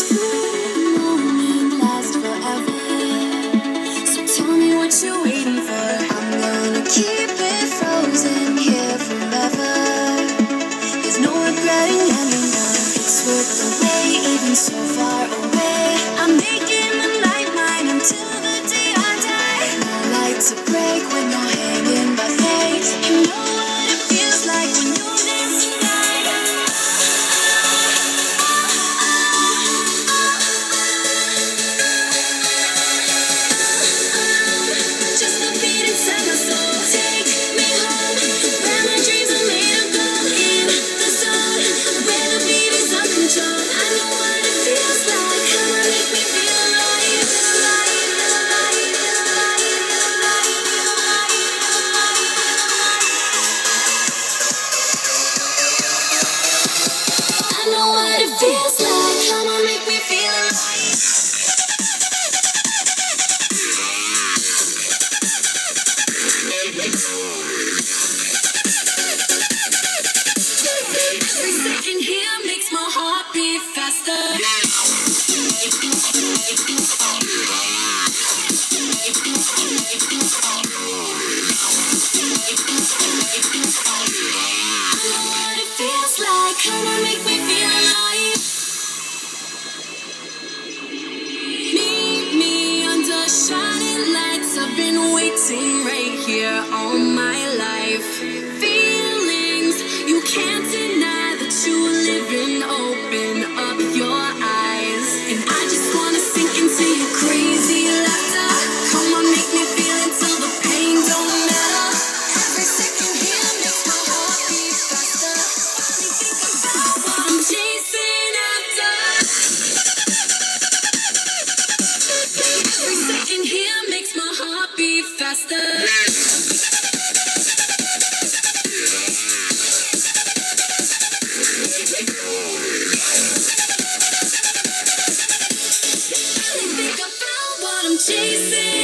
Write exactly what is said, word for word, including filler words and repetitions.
Moment lasts forever. So tell me what you're waiting for. I'm gonna keep it frozen here forever. There's no regretting ending up. It's worth the wait, even so far away. I'm making the night mine until the day I die. No light to break when you're hanging by faith. You know what it feels like when you dance tonight. Just the beat inside my soul. Take me home, where my dreams are made of gold. In the zone, where the beat is uncontrolled. I know what it feels like. Come on, make me feel alive, alive, alive, alive, alive, alive. I know what it feels like. Come on, make me feel alive. Every second here makes my heart beat faster. I know what it feels like. Come on, make me feel alive. Meet me under shining lights. I've been waiting right here all my life. Feelings you can't deny that you live in. Open up your eyes, and I just wanna sink into your crazy laughter. Come on, make me feel until the pain don't matter. Every second here makes my heart beat faster. Only think about what I'm chasing after. Every second here makes my heart beat faster. Only think about what I'm chasing.